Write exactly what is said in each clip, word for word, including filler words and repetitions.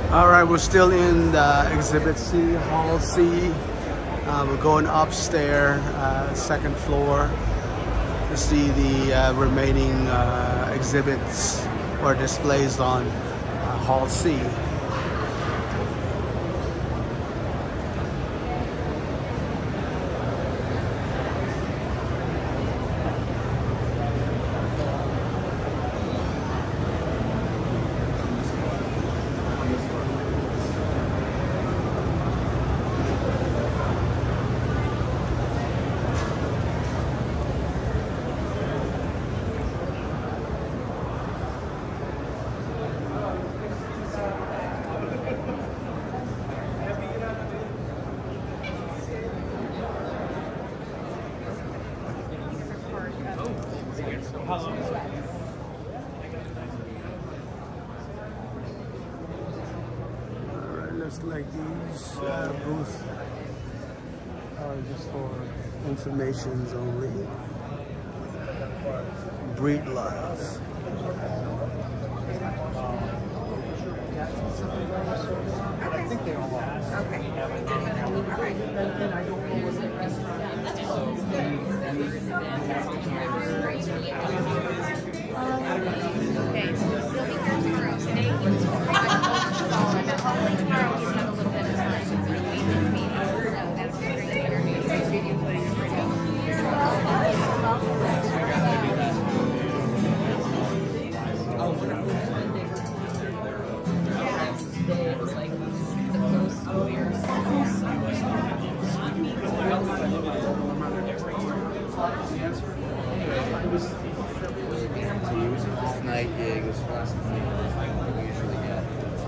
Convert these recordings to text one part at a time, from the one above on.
All right, we're still in the Exhibit C, Hall C. Uh, we're going upstairs, uh, second floor, to see the uh, remaining uh, exhibits or displays on uh, Hall C. Alright, looks like these uh, booths are just for informations only. Breed Love. I think they all are. Okay. Okay, so he'll be here tomorrow. Today he was pretty much solid. Hopefully tomorrow he's got a little bit of time. He's in a weekend meeting, so that's a great interview. Great video putting it right Oh, wonderful. It was like the close to years. It was, it was an off-night gig. It was last night. We usually get.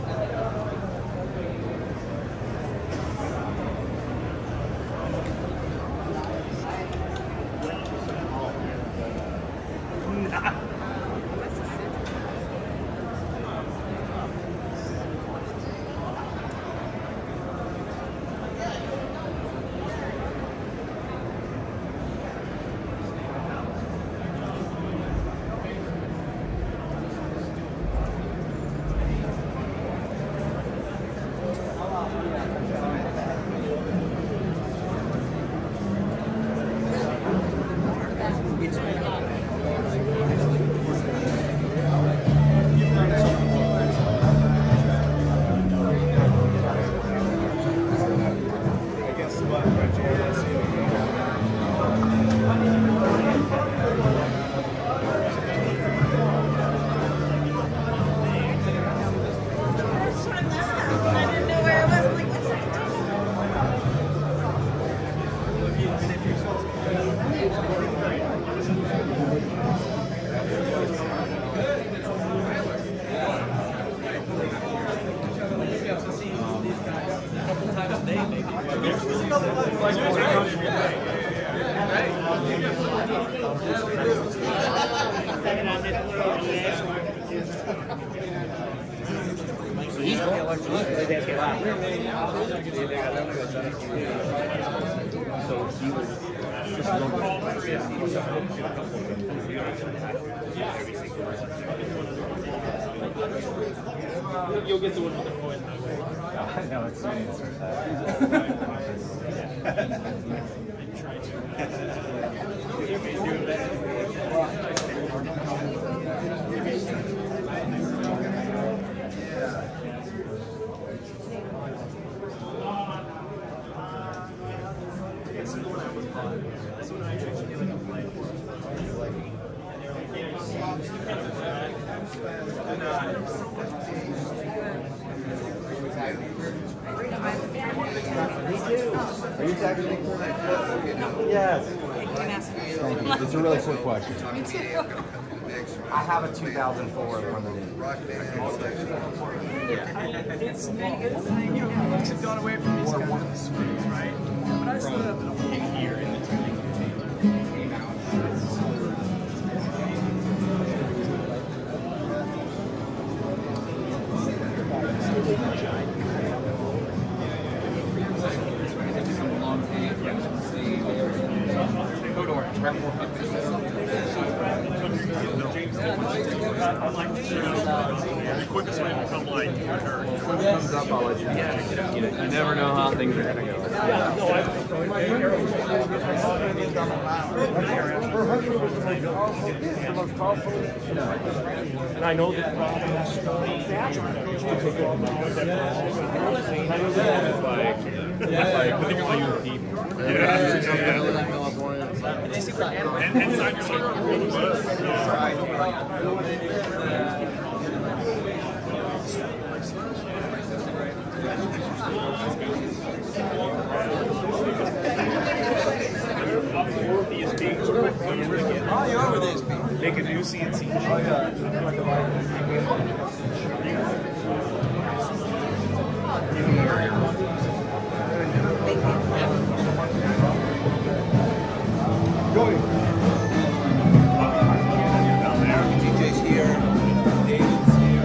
So he was just You'll get the one with the foot. No, it's me. Try to. You're doing better. Are you tagging me for that? Yes. Thank you. It's a really quick question. Me too. I have a two thousand four limited. It's, you know, looks have gone away from these kinds of screens, right? But I still have the thing here in the training Go to orange, right? I'm like, the quickest way to become like clip comes up, I'll let you know. You, know, you never know how things are gonna go. Yeah, no, I and I know that like, particularly with people. Oh, you are with A S P. Make a new C N C. Oh, yeah. Going. D J's here. David's here.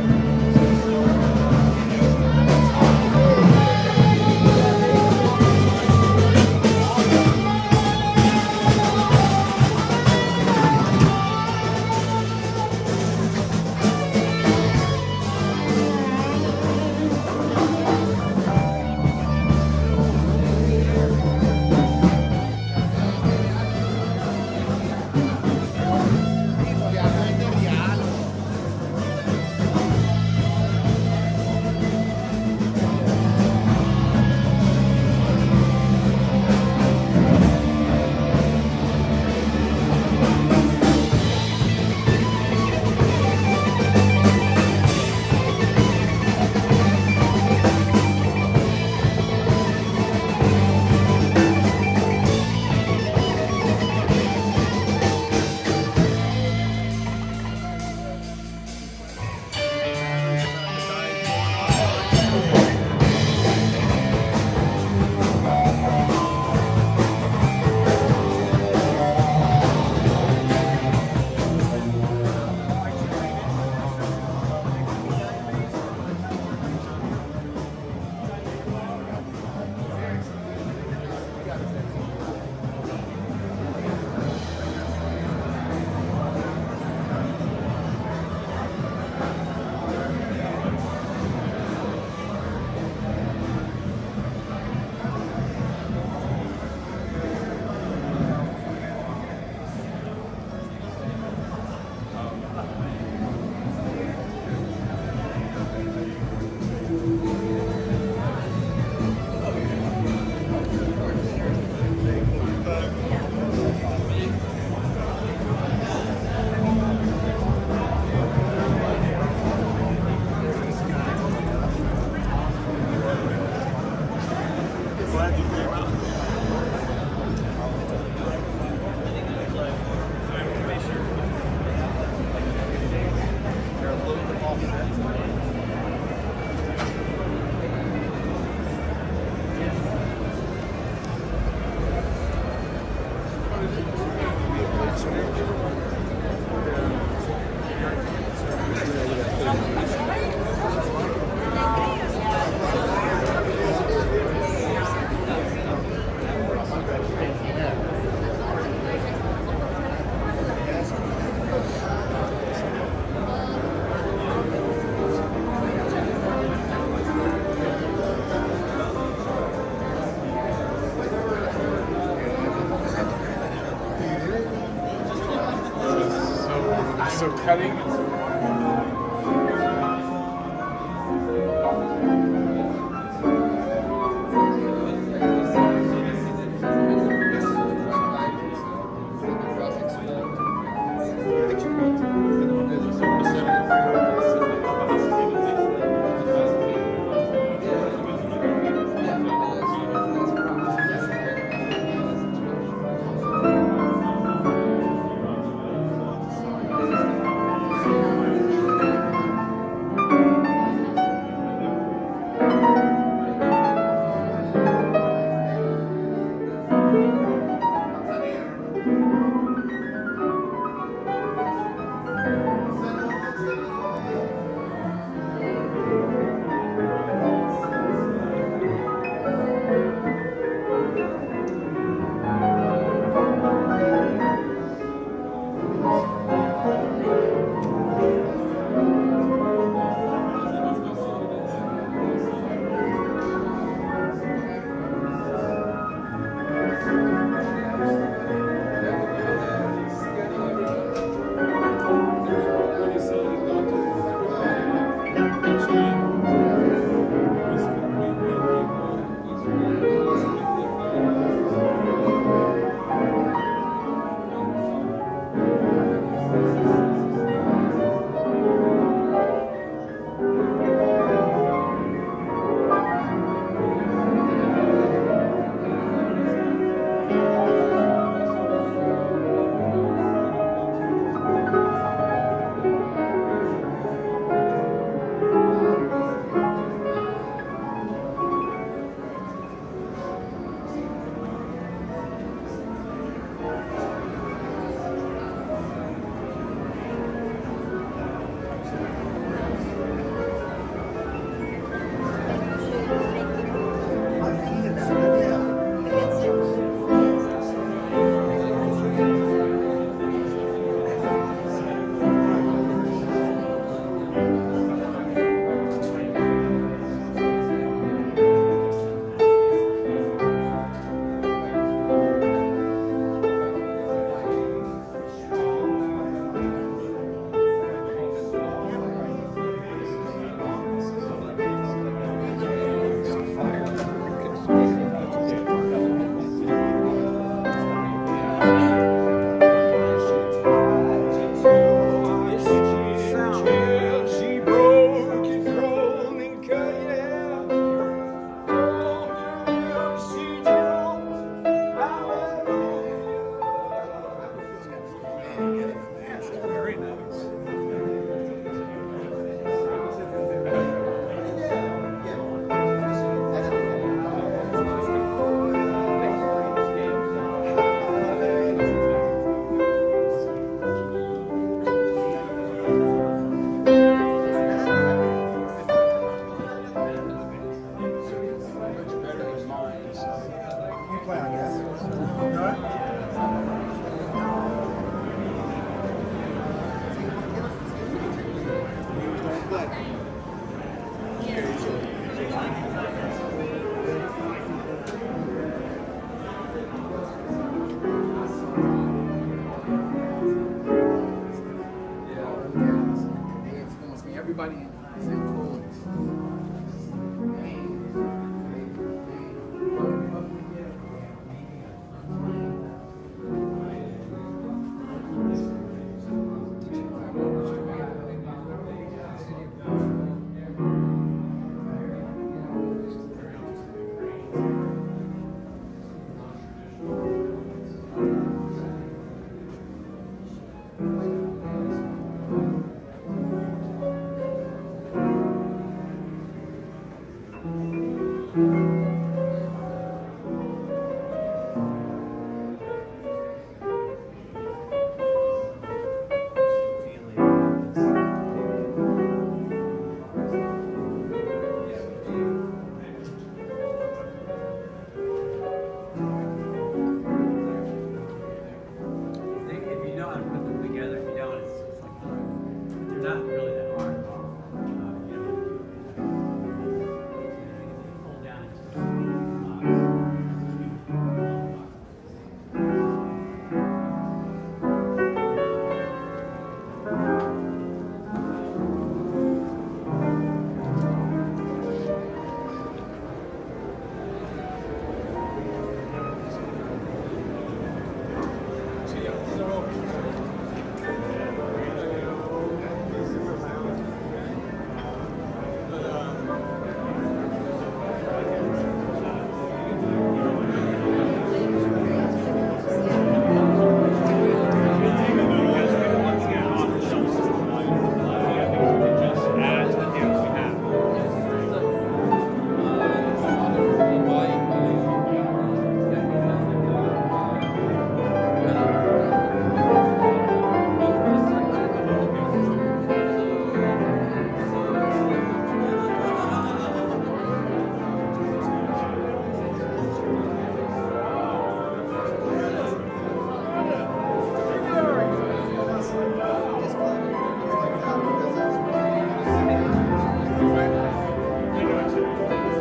So cutting.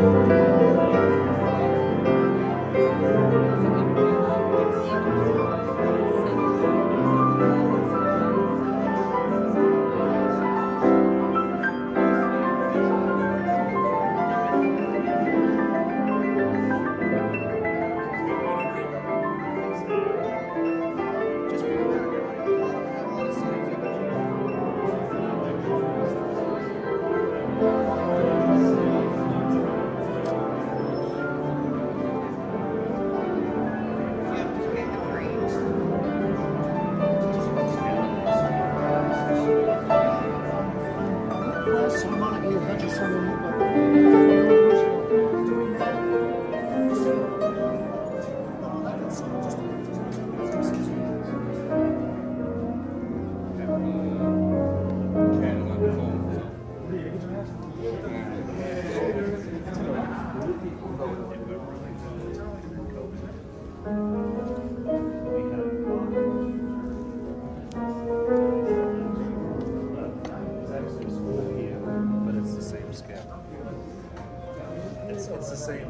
It's, it's the same.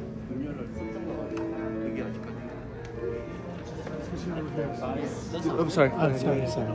I'm sorry. Oh, sorry, sorry.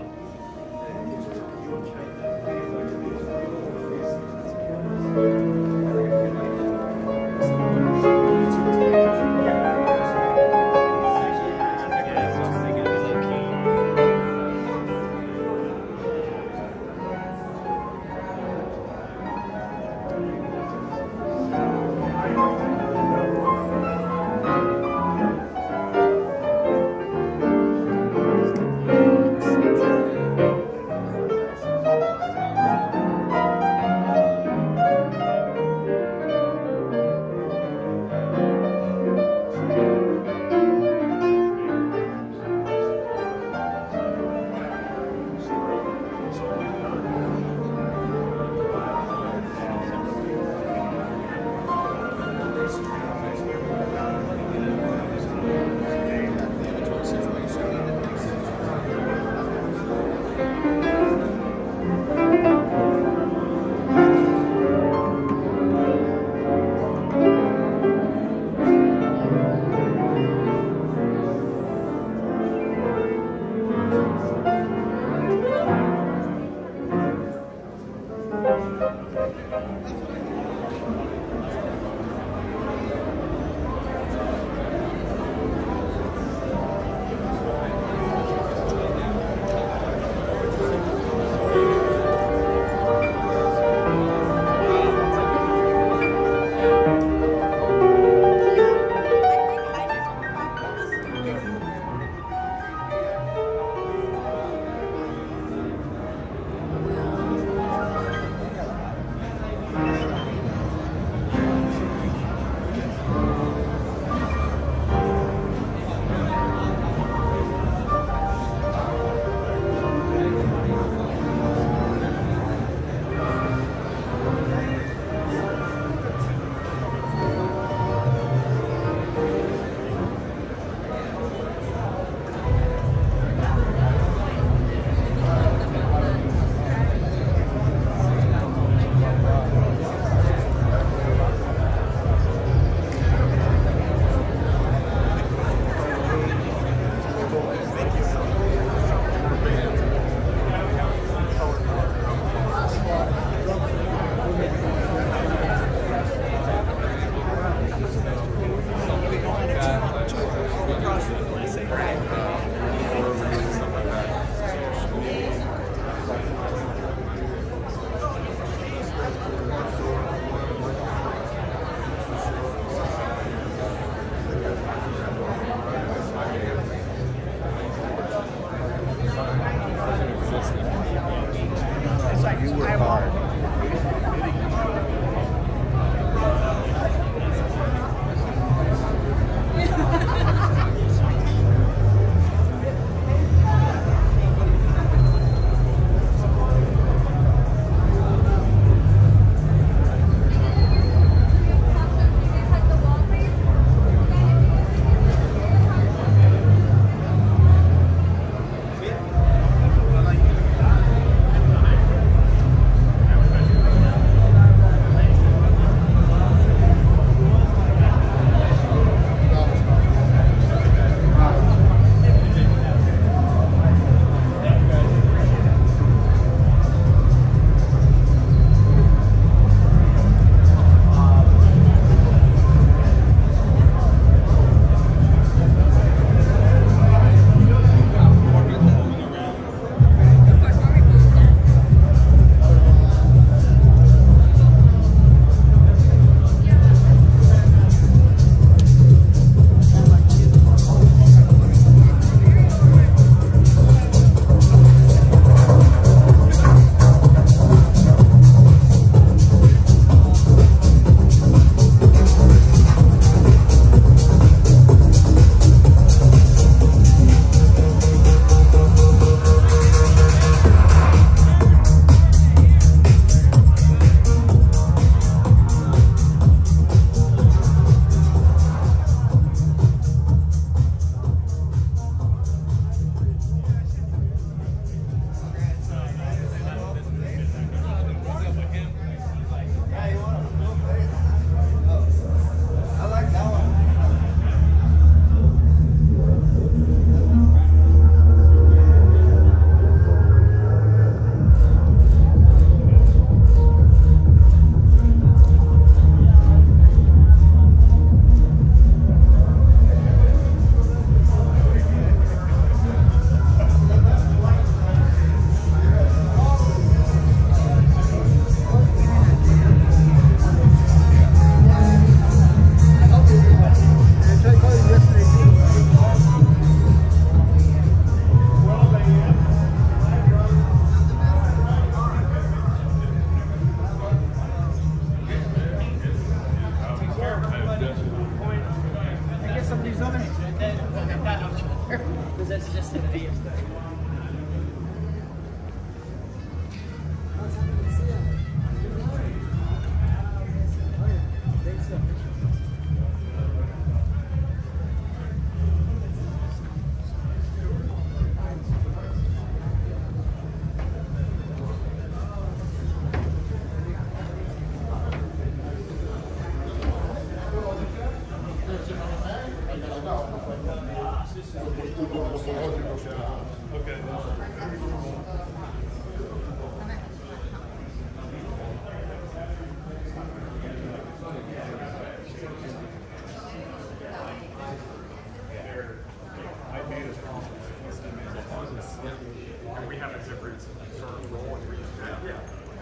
We have a different sort of role in region. Yeah.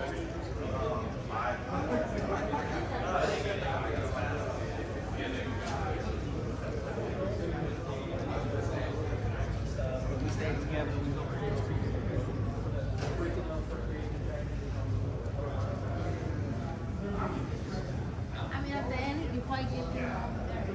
We stay together. We go I mean, at the end, you probably give them all.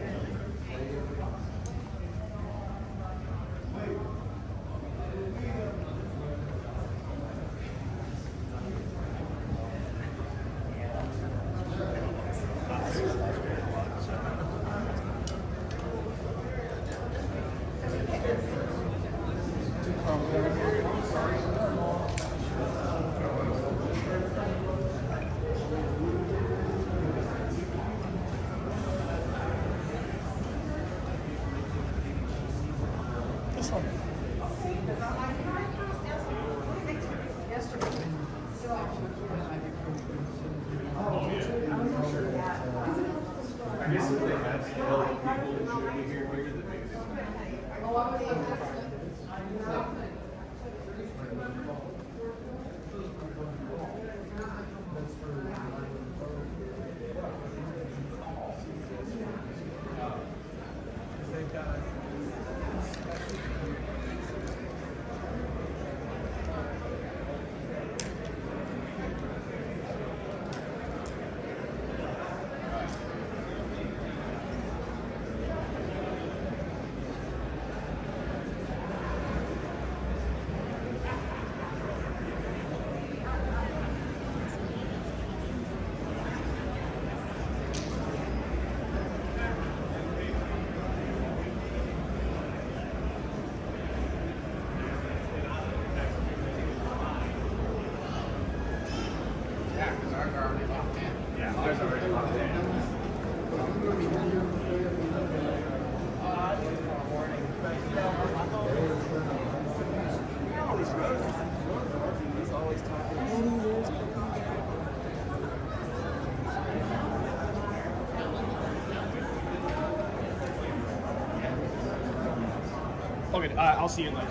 Okay, uh, I'll see you later.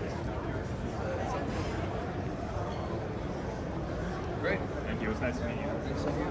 Great. Thank you. It was nice to meet you.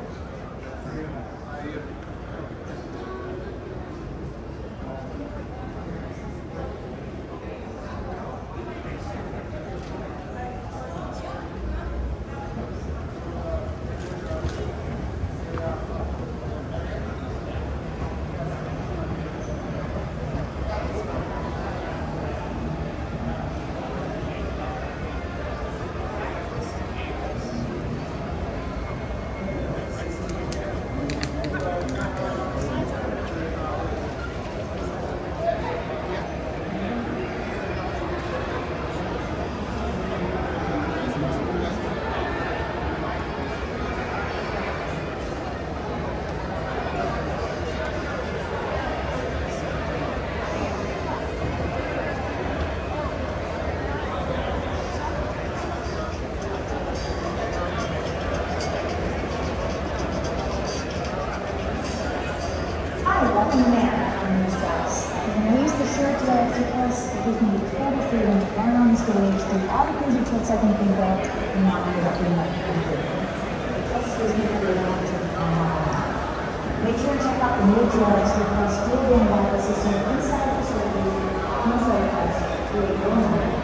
Make sure to check out the new drugs because still being wireless is inside the facility, inside the house, really going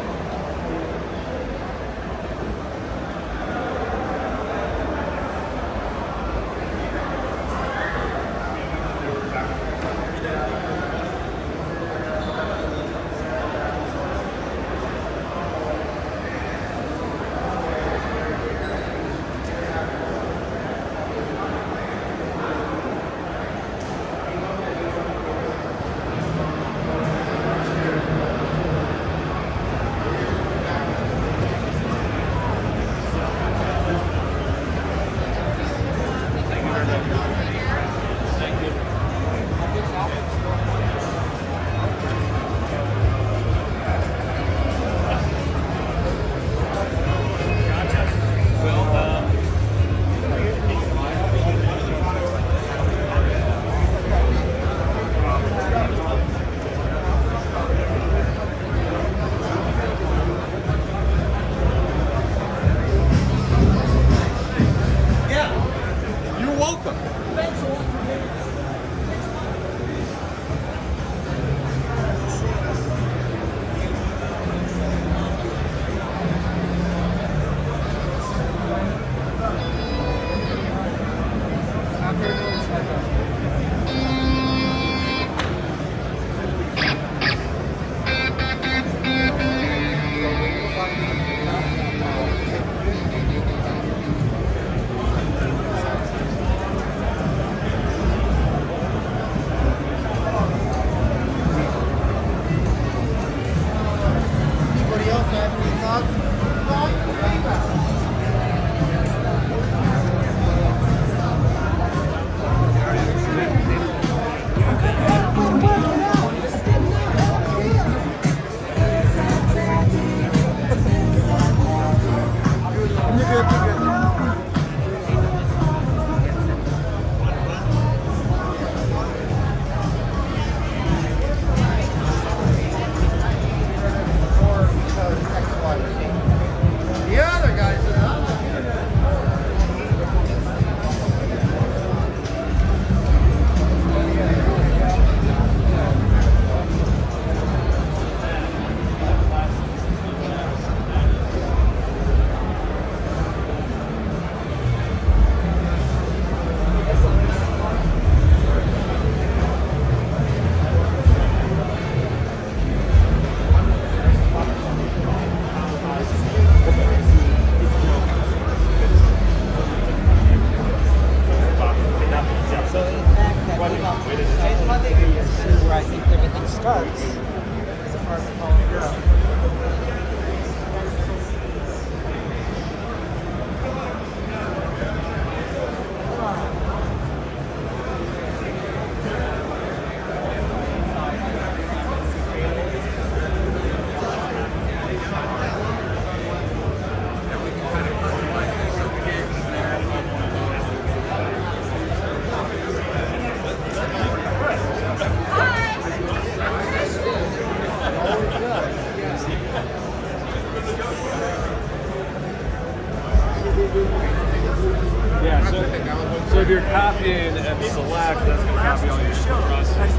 Yeah, so, so if you're copying and select, that's going to copy all your process.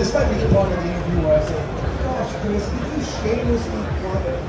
this might be the part of the interview where I say, gosh, Chris, did you shamelessly plug it?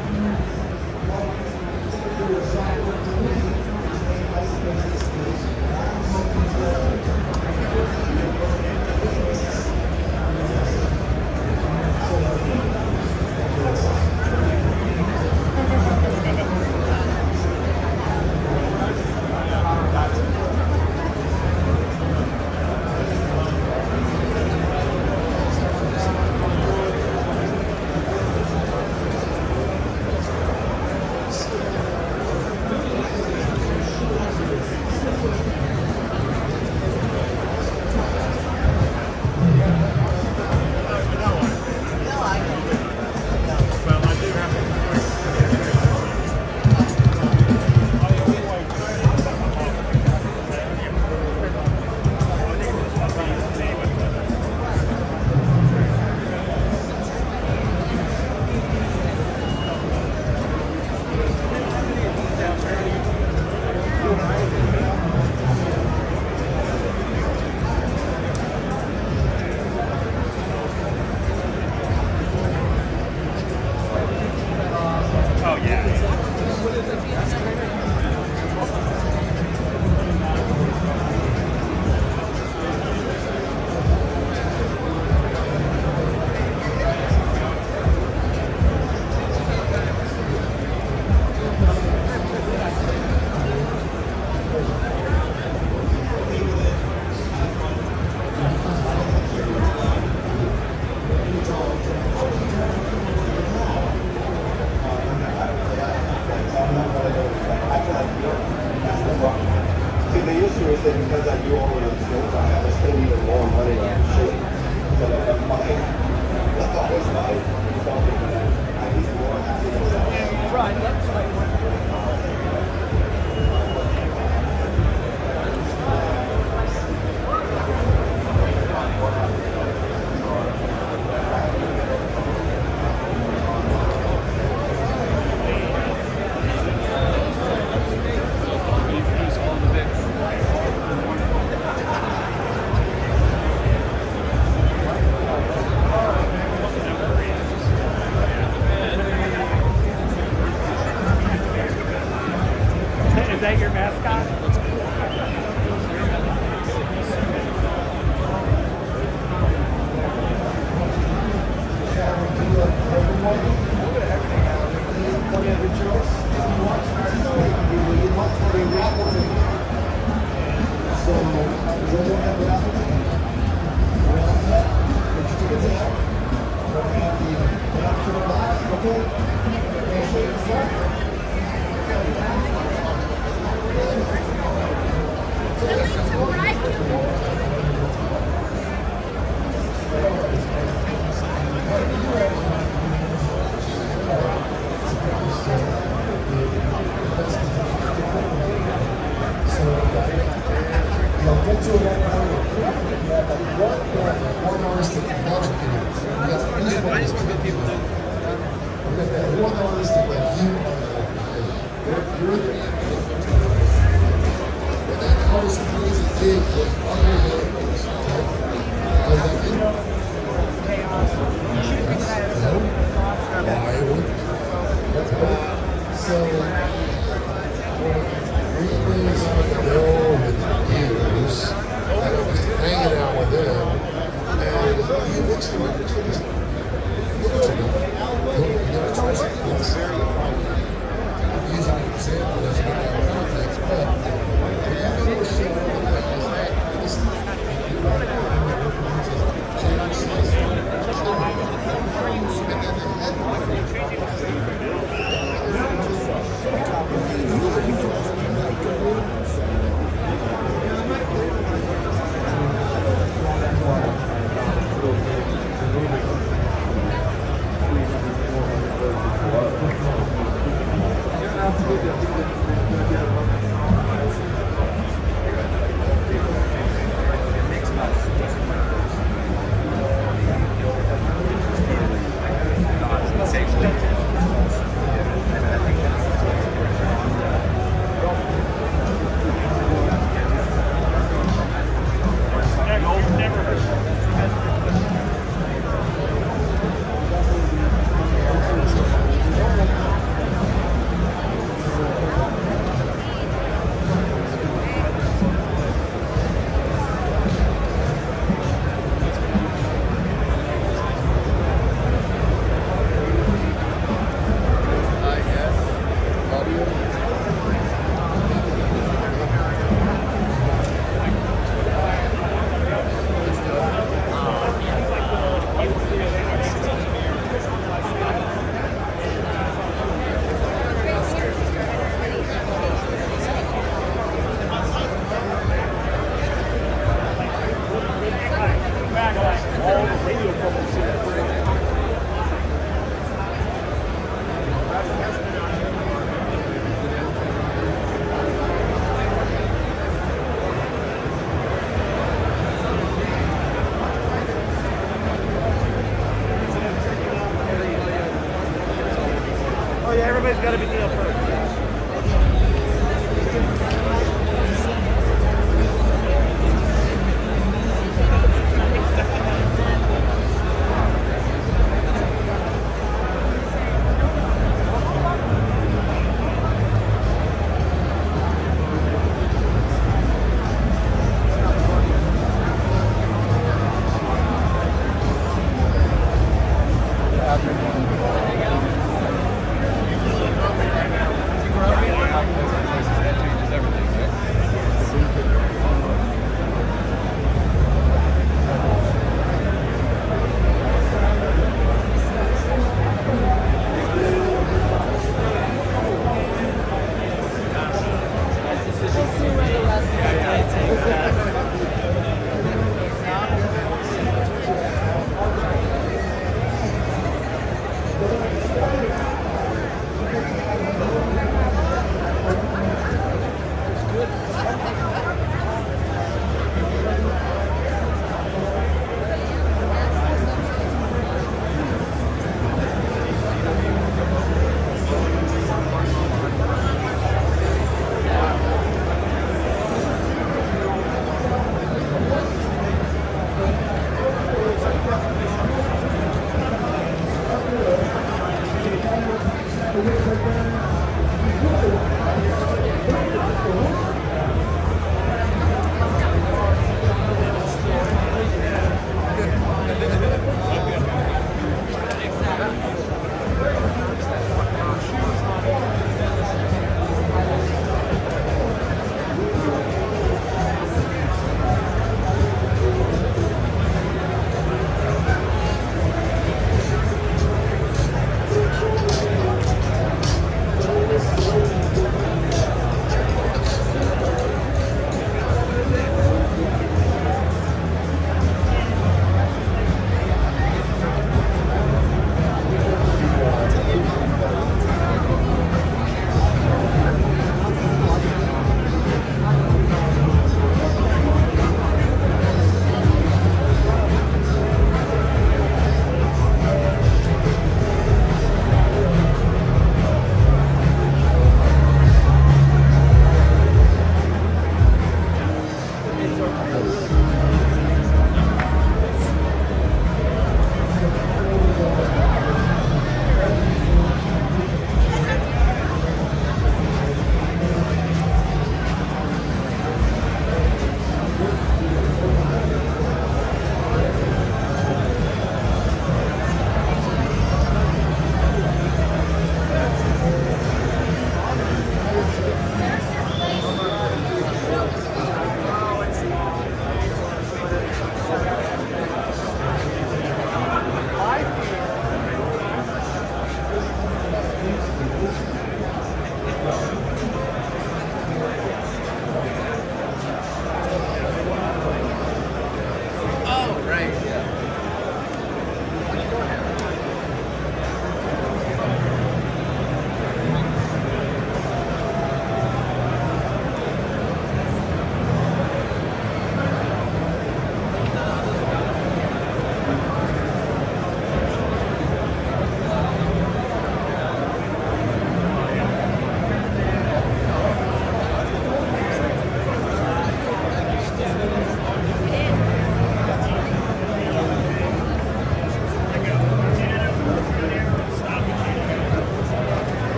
Thank you.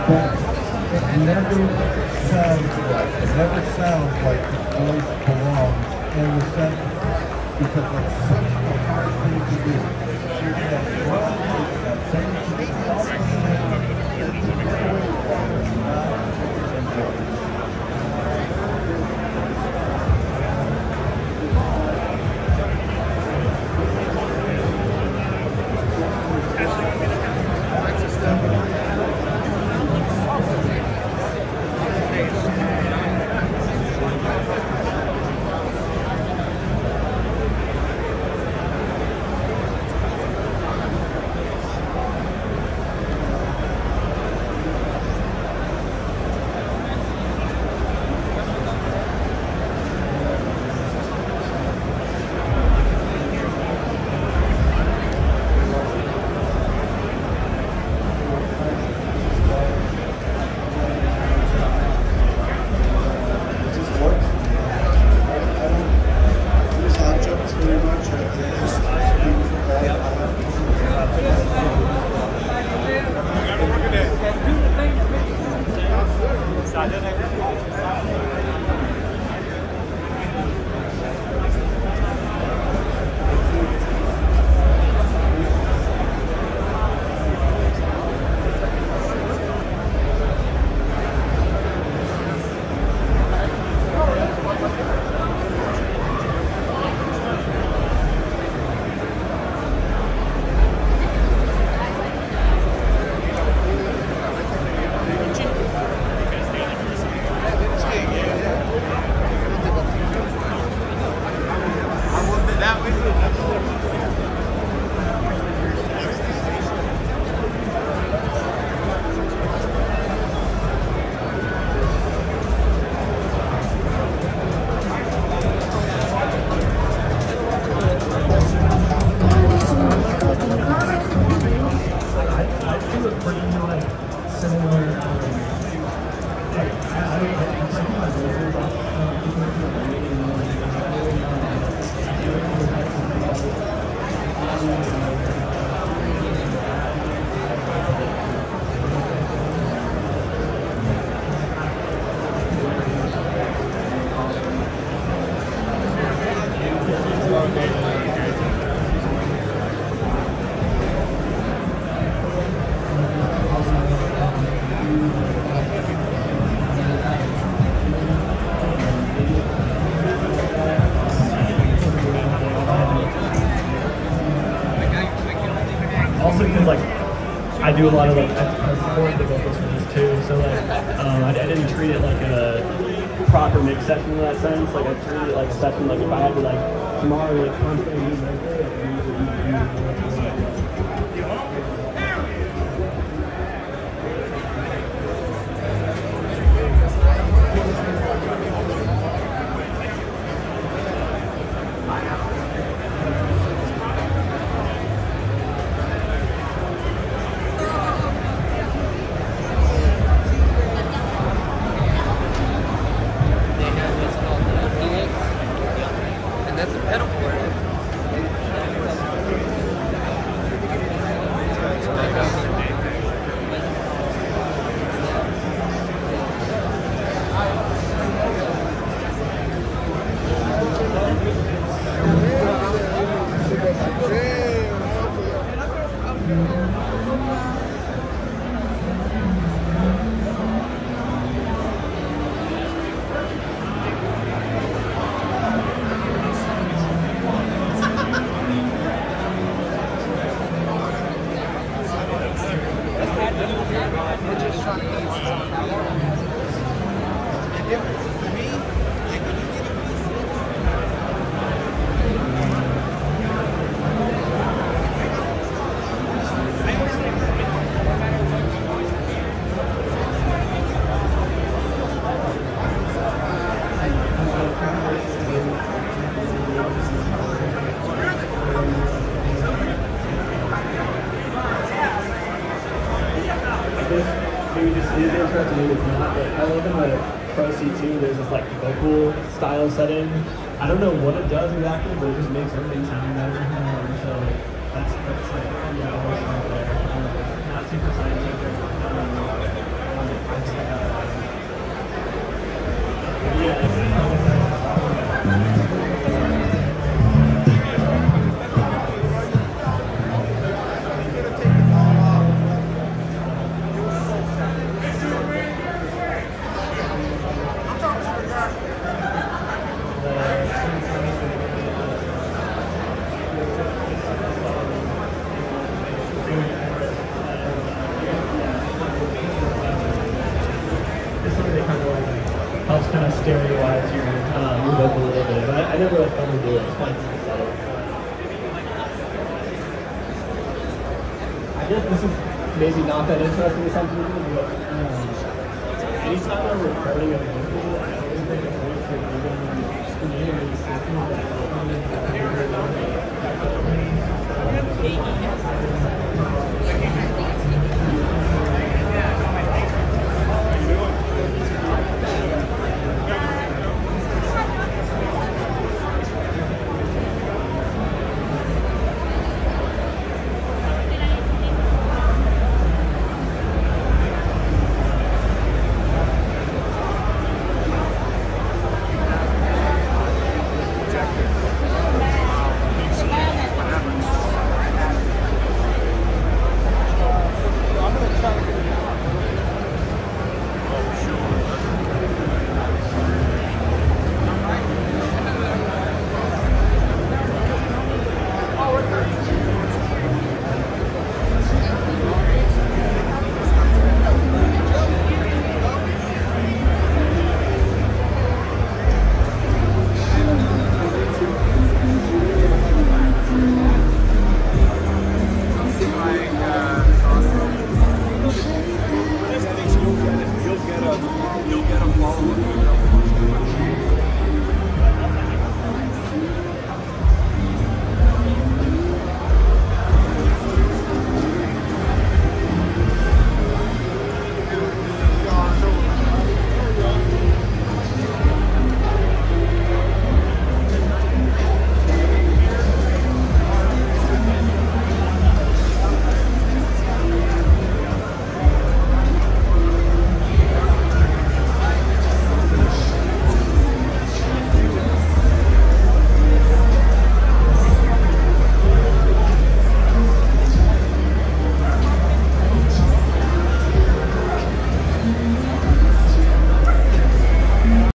but it never sounds right. It never sounds like the voice belongs in the sentence because it's such a hard thing to do. You're that one, that sentence is all the same. There's no way that is not important. Also, because like I do a lot of like I support the vocals for this too, so like um, I, I didn't treat it like a proper mix session in that sense. Like I treated it like a session. Like if I had to like tomorrow like constantly use my maybe just is interesting, maybe it's not, but I love in the Pro C two, there's this like vocal style setting. I don't know what it does exactly, but it just makes everything sound better. Um, so that's, that's like, yeah, I was there. Um, not super scientific. Um, kind of stereo-wise your uh, move up a little bit. But I, I never like overdo it. It's quite subtle. I guess this is maybe not that interesting to some people, but um, anytime I'm recording a vocal, I always think it's great for even community systems that help me.